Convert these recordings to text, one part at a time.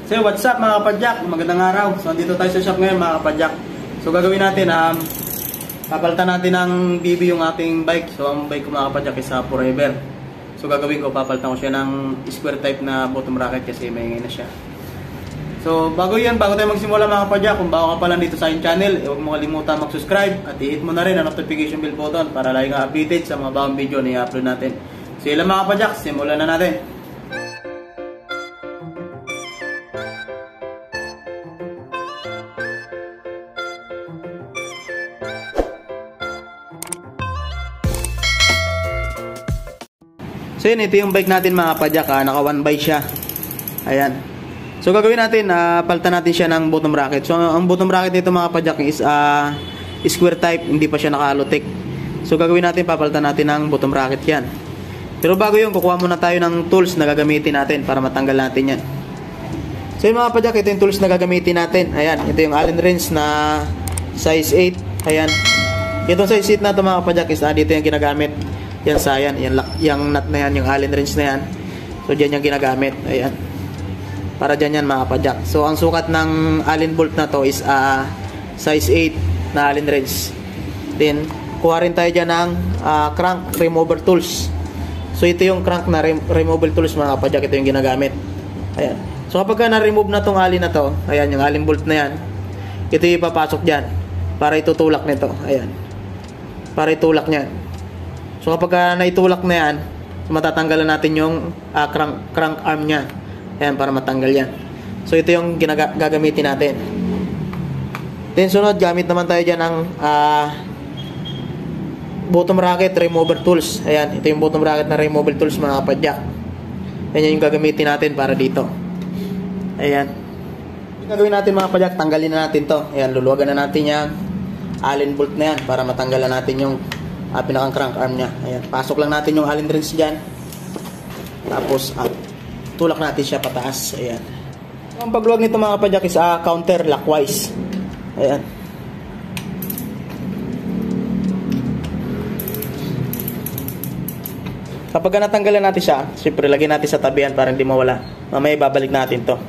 So what's up mga kapadyak, magandang araw. So andito tayo sa shop ngayon mga kapadyak. So gagawin natin, papalitan natin ng BB yung ating bike. So ang bike ko mga kapadyak is Forever. So gagawin ko, papalitan ko siya ng square type na bottom bracket kasi maingay na siya. So bago tayo magsimula mga kapadyak, kung bago ka pa lang dito sa aking channel, huwag mo kalimutan mag-subscribe at i-hit mo na rin ang notification bell button para lagi kang updated sa mga bagong video na i-upload natin. So yun lang mga kapadyak, simulan na natin. So yun, ito yung bike natin mga kapadyak, naka 1x siya. Ayan. So gagawin natin, palitan natin siya ng bottom bracket. So ang bottom bracket nito mga kapadyak is square type, hindi pa siya naka-allotek. So gagawin natin, papalitan natin ng bottom bracket yan. Pero bago yun, kukuha muna tayo ng tools na gagamitin natin para matanggal natin yan. So yun mga kapadyak, ito yung tools na gagamitin natin. Ayan, ito yung Allen wrench na size 8. Ayan. Itong size 8 na ito mga kapadyak is dito yung ginagamit. Yan sa yan, yung nut na yan, yung Allen wrench na yan. So dyan yung ginagamit. Ayan. Para dyan yan mga kapadyak. So ang sukat ng Allen bolt na to is size 8 na Allen wrench. Then kuha rin tayo dyan ng crank remover tools. So ito yung crank na removal tools mga kapadyak. Ito yung ginagamit. Ayan. So kapag na-remove na tong Allen na to, ayan yung Allen bolt na yan, ito yung ipapasok dyan para itutulak nito. Ayan. Para itulak niyan. So kapag naitulak na yan, matatanggalan natin yung crank arm nya. Ayan, para matanggal yan. So ito yung gagamitin natin. Then sunod, gamit naman tayo dyan ng bottom bracket remover tools. Ayan, ito yung bottom bracket na remover tools mga kapadyak. Ayan yung gagamitin natin para dito. Ayan. Yung gagawin natin mga kapadyak, tanggalin na natin to. Ayan, luluwagan na natin yung Allen bolt na yan para matanggalan natin yung pinakang crank arm nya. Ayan, pasok lang natin yung Allen wrench dyan. Tapos tulak natin siya pataas. Ayan. Ang pagluwag nito mga kapadyak is counter clockwise. Ayan. Kapag natanggalan natin siya, siyempre lagyan natin sa tabihan para hindi mawala. Mamaya babalik natin to.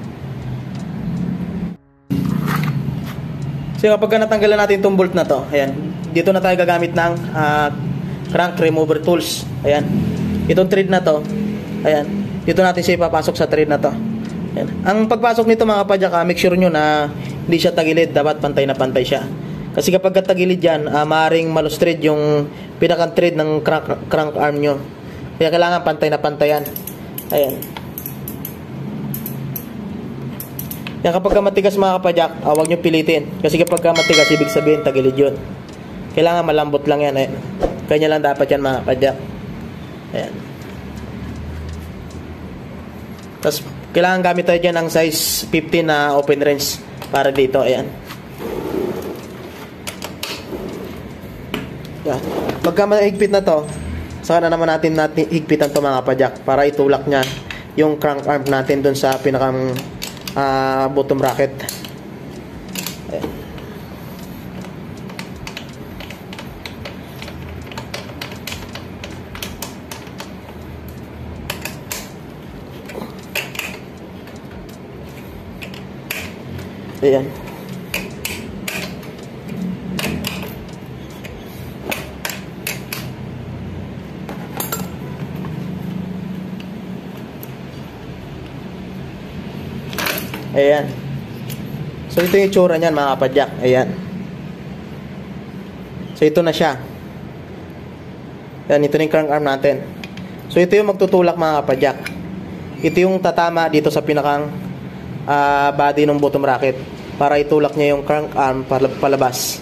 So kapag natanggalan natin itong bolt na to, ayan, dito na tayo gagamit ng crank remover tools. Ayan. Itong thread na to, ayan, dito natin siya ipapasok sa thread na to. Ayan. Ang pagpasok nito mga kapadyak, make sure nyo na hindi siya tagilid. Dapat pantay na pantay siya. Kasi kapag tagilid yan, maaaring malustred yung pinakang thread ng crank arm nyo. Kaya kailangan pantay na pantay yan. Ayan. Kaya kapag matigas mga kapadyak, huwag nyo pilitin. Kasi kapag matigas, ibig sabihin tagilid yun. Kailangan malambot lang yan. Ayan. Kanya lang dapat yan mga kapadyak. Ayan. Tapos kailangan gamit tayo dyan ng size 15 na open wrench para dito. Ayan. Ayan. Pagka mahigpit na to, saka na naman natin higpitan to mga kapadyak para itulak niya yung crank arm natin dun sa pinakang bottom bracket. Ayan. Ayan. Ayan. So ito yung itsura niyan mga kapadyak. Ayan. So ito na siya. Ayan, ito na yung crank arm natin. So ito yung magtutulak mga kapadyak. Ito yung tatama dito sa pinakang body ng bottom bracket para itulak niya yung crank arm palabas.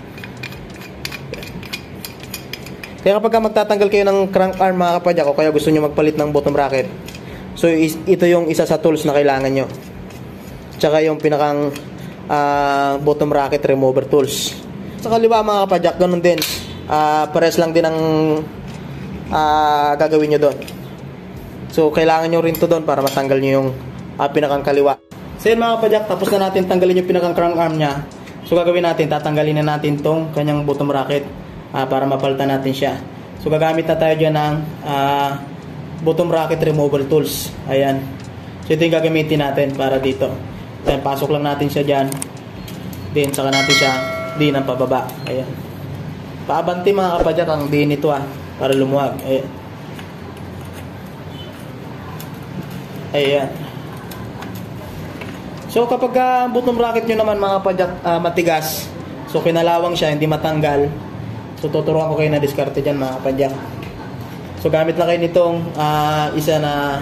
Kaya kapag magtatanggal kayo ng crank arm mga kapadyak o kaya gusto nyo magpalit ng bottom bracket, so ito yung isa sa tools na kailangan nyo. Tsaka yung pinakang bottom bracket remover tools. Sa kaliwa mga kapadyak, ganun din. Pares lang din ang gagawin nyo doon. So kailangan nyo rin to doon para matanggal nyo yung pinakang kaliwa. So yun mga kapadyak, tapos na natin tanggalin yung pinakang crank arm nya. So gagawin natin, tatanggalin na natin tong kanyang bottom bracket para mapalitan natin siya. So gagamit na tayo dyan ng bottom bracket removal tools. Ayan. So ito yung gagamitin natin para dito. Then pasok lang natin siya dyan. Then saka natin siya din ang pababa. Ayan. Paabanti mga kapadyak ang din ito para lumuwag. Ayan. Ayan. So kapag ang bottom bracket nyo naman mga kapadyak matigas, so kinalawang siya, hindi matanggal, so tuturuan ko kayo na diskarte dyan mga kapadyak. So gamit lang kayo nitong isa na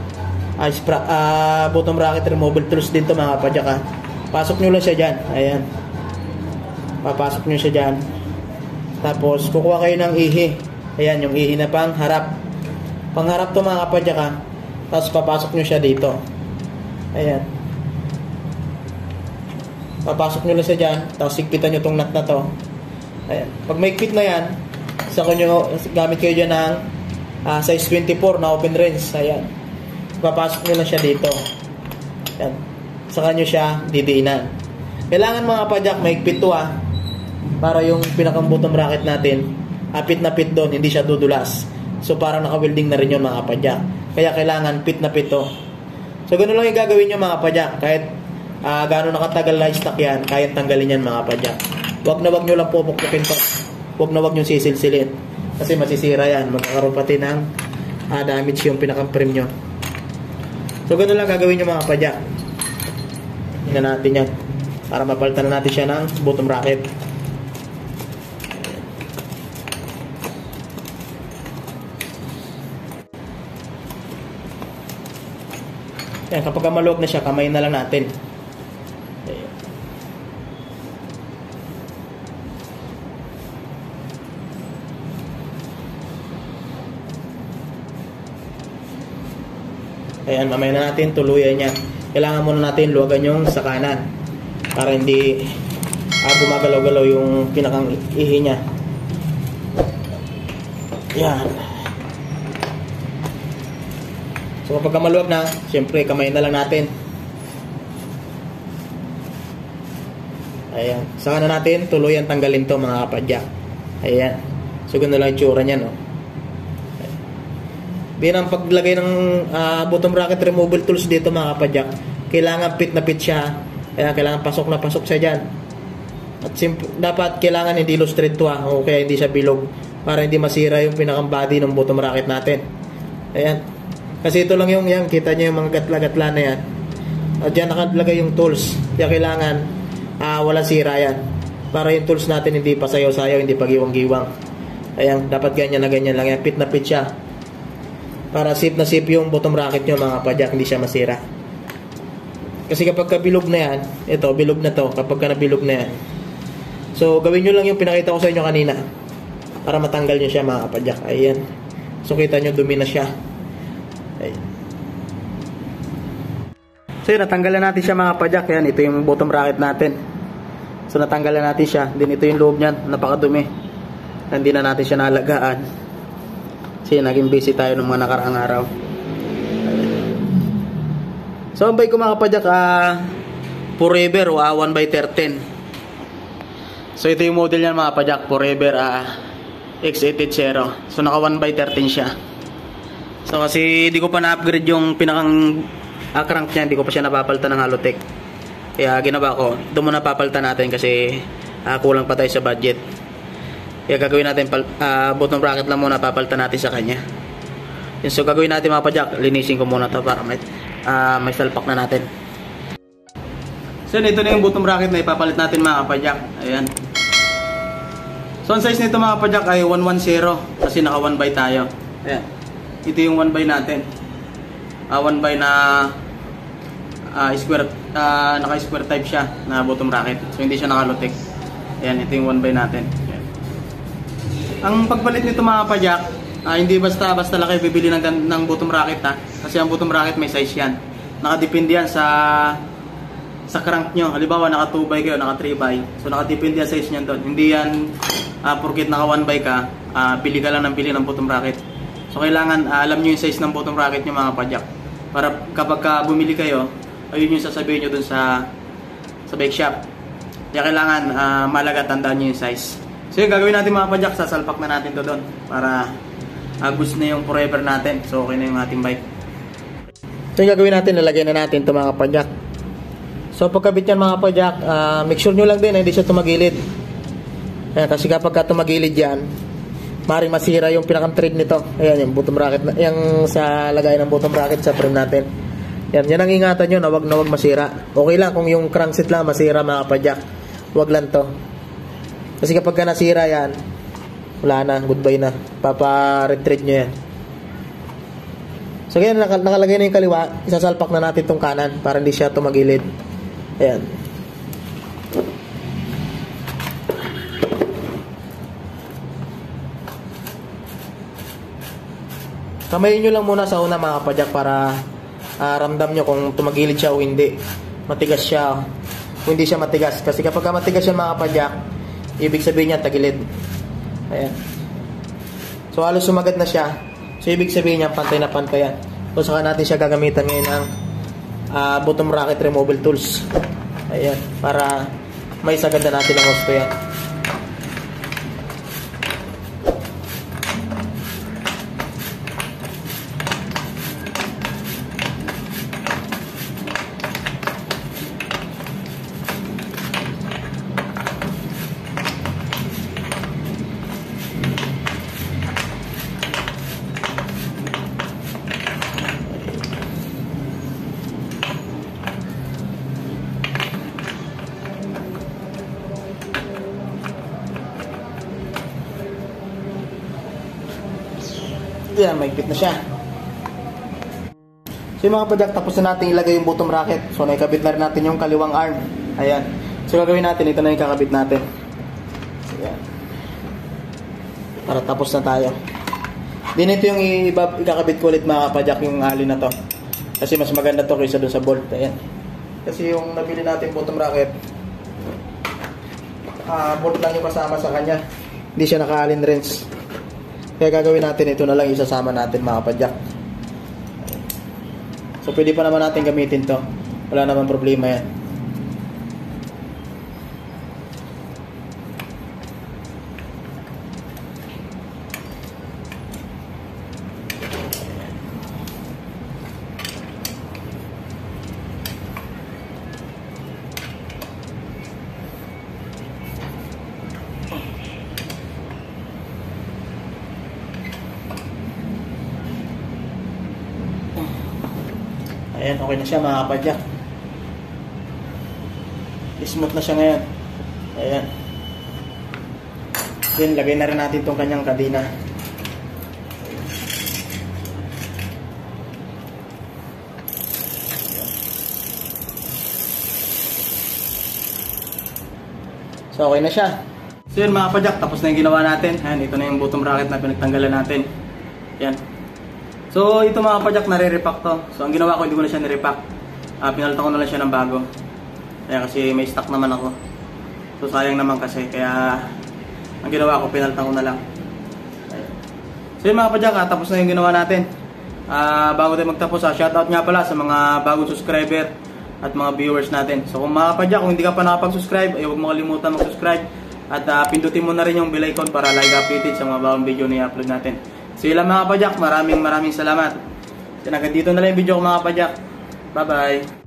bottom bracket removable tools din to mga kapadyak. Pasok nyo lang siya dyan. Ayan. Papasok nyo siya dyan. Tapos kukuha kayo ng ihi. Ayan, yung ihi na pang harap. Pang harap to mga kapadyak. Tapos papasok nyo siya dito. Ayan. Papasok nyo lang siya dyan. Tapos sigpitan nyo tong nut na to. Ayan. Pag maigpit na yan, saka nyo, gamit kayo dyan ng size 24 na open range. Ayan. Papasok nyo lang siya dito. Ayan. Saka nyo siya didiinan. Kailangan mga kapadyak, maigpit to para yung pinakang bottom bracket natin, pit na pit doon, hindi siya dudulas. So parang naka-welding na rin yun mga kapadyak. Kaya kailangan pit na pit to. So ganoon lang yung gagawin nyo mga kapadyak. Kahit gano'n nakatagal na stock yan, kaya tanggalin yan mga kapadyak. Wag na wag nyo lang pupukpukin to. Wag na wag nyo sisilsilin. Kasi masisira yan. Magkakaroon pati ng damage yung pinakang frame nyo. So gano'n lang gagawin nyo mga kapadyak. Tingnan natin yan. Para mapalitan na natin siya ng bottom bracket. Yan, kapag maluwag na siya, kamay na lang natin. Ayan, mamaya na natin tuluyan niya. Kailangan muna natin luwagan yung sa kanan para hindi gumagalaw-galaw yung pinakang ihi niya. Yan. So kapag maluwag na, syempre kamay na lang natin. Ayan. Saka na natin tuluyan tanggalin to mga kapadyak. Ayan. So gano'n lang yung tsura niya, no? Bilang paglagay ng bottom bracket removal tools dito mga kapadyak, kailangan pit na pit siya. Kaya kailangan pasok na pasok siya dyan. At dapat kailangan hindi lustrate to o kaya hindi siya bilog para hindi masira yung pinakang body ng bottom bracket natin. Ayan. Kasi ito lang yung yan, kita nyo yung mga gatla-gatla na yan. At dyan nakalagay yung tools. Kaya kailangan wala sira yan. Para yung tools natin hindi pa sayaw-sayaw, hindi pa giwang-giwang. Ayan, dapat ganyan na ganyan lang yan. Pit na pit siya. Para safe na safe yung bottom bracket nyo mga kapadyak, hindi siya masira. Kasi kapag kabilog na yan, ito, bilog na to, kapag ka nabilog na yan. So, gawin nyo lang yung pinakita ko sa inyo kanina. Para matanggal nyo siya mga kapadyak. Ayan. So, kita nyo, dumi na siya. Ayan. So, yun, natanggalan natin siya mga kapadyak. Ayan, ito yung bottom bracket natin. So, natanggalan natin siya. Then, ito yung loob niyan, napakadumi. Hindi na natin siya nalagaan. Kasi naging busy tayo ng mga nakaraang araw. So ang bike ko mga kapadyak Forever 1x13. So ito yung model niyan mga kapadyak, Forever X880. So naka 1x13 siya. So kasi di ko pa na-upgrade yung pinakang crank niya, di ko pa siya napapalitan ng Halotech. Kaya ginawa ko, ito muna papalitan natin kasi kulang pa tayo sa budget. Kaya gagawin natin bottom bracket lang muna, papalitan natin sa kanya. So gagawin natin mga kapadyak, linisin ko muna to para may salpak na natin. So ito na yung bottom bracket na ipapalit natin mga kapadyak. Ayan. So ang size nito mga kapadyak ay 110 kasi naka 1x tayo. Ayan. Ito yung 1x natin. 1x na square, naka square type siya na bottom bracket. So hindi siya naka-Halotech. Ayan, ito yung 1x natin. Ayan. Ang pagpalit nito mga kapadyak, hindi basta laki bibili ng bottom bracket kasi ang bottom bracket may size yan. Nakadepende yan sa crank nyo. Halimbawa naka 2x kayo, naka 3x. So nakadepende yan size nyan doon. Hindi yan porket naka 1x ka, bili ka lang ng bili ng bottom bracket. So kailangan alam nyo yung size ng bottom bracket nyo mga kapadyak. Para kapag bumili kayo, ayun yung sasabihin nyo doon sa bike shop. Kaya kailangan malaga tandaan nyo yung size. So yung gagawin natin mga kapadyak, sasalpak na natin to doon para goods na yung Forever natin. So okay na yung ating bike. So yung gagawin natin, lalagay na natin ito mga kapadyak. So pagkabit yan mga kapadyak, make sure nyo lang din hindi siya tumagilid. Ayan, kasi kapag tumagilid yan, maaaring masira yung pinakang thread nito. Ayan, yung bottom bracket, yung sa lagay ng bottom bracket sa frame natin. Yan ang ingatan nyo na wag masira. Okay lang kung yung crankset lang masira mga kapadyak. Wag lang to. Kasi kapag nasira yan, wala na, goodbye na. Papa-retread nyo yan. So ganyan, nakalagay na yung kaliwa. Isasalpak na natin itong kanan para hindi siya tumagilid. Ayan. Kamayin nyo lang muna sa una mga kapadyak para ramdam nyo kung tumagilid siya o hindi. Matigas siya o hindi siya matigas. Kasi kapag matigas siya mga kapadyak, ibig sabihin niya tagilid. Ayan. So halos sumagat na siya. So ibig sabihin niya pantay na pantay yan. So saka natin siya gagamitan ngayon ng bottom bracket removal tools. Ayan. Para may sagad na natin ang gusto yan. Yan, maigpit na siya. So yung mga kapadyak, tapos na natin ilagay yung bottom bracket. So naikabit na rin natin yung kaliwang arm. Ayan. So gagawin natin, ito na yung kakabit natin. Ayan. Para tapos na tayo. Din ito yung ikakabit ko ulit mga kapadyak, yung alin na to. Kasi mas maganda to kaysa dun sa bolt. Ayan. Kasi yung nabili natin bottom bracket, bolt lang yung kasama sa kanya. Hindi siya naka-allen wrench. Kaya gagawin natin, ito na lang isasama natin mga kapadyak. So pwede pa naman natin gamitin to. Wala naman problema yan. Ayan, okay na siya mga kapadyak. Smooth na siya ngayon. Ayan. Then, lagay na rin natin itong kanyang kadena. So, okay na siya. So, yun mga kapadyak, tapos na yung ginawa natin. Ayan, ito na yung bottom bracket na pinagtanggalan natin. Ayan. So, ito mga kapadyak, nare-repack to. So, ang ginawa ko, hindi ko na siya nire-repack. Pinalitan ko na lang siya ng bago. Kaya kasi may stock naman ako. So, sayang naman kasi. Kaya, ang ginawa ko, pinalitan ko na lang. So, yun mga kapadyak, tapos na yung ginawa natin. Bago tayo magtapos, shoutout nga pala sa mga bagong subscriber at mga viewers natin. So, kung mga kapadyak, kung hindi ka pa nakapag-subscribe, huwag mo kalimutan mag-subscribe. At pindutin mo na rin yung bell icon para like updated sa mga bagong video na i-upload natin. So yun lang mga kapadyak, maraming salamat. So hanggang dito na lang yung video ko mga kapadyak. Bye bye.